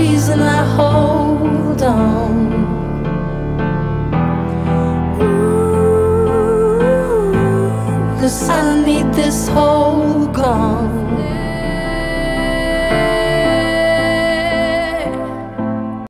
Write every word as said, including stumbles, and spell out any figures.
reason I hold on. Ooh, 'cause I need this whole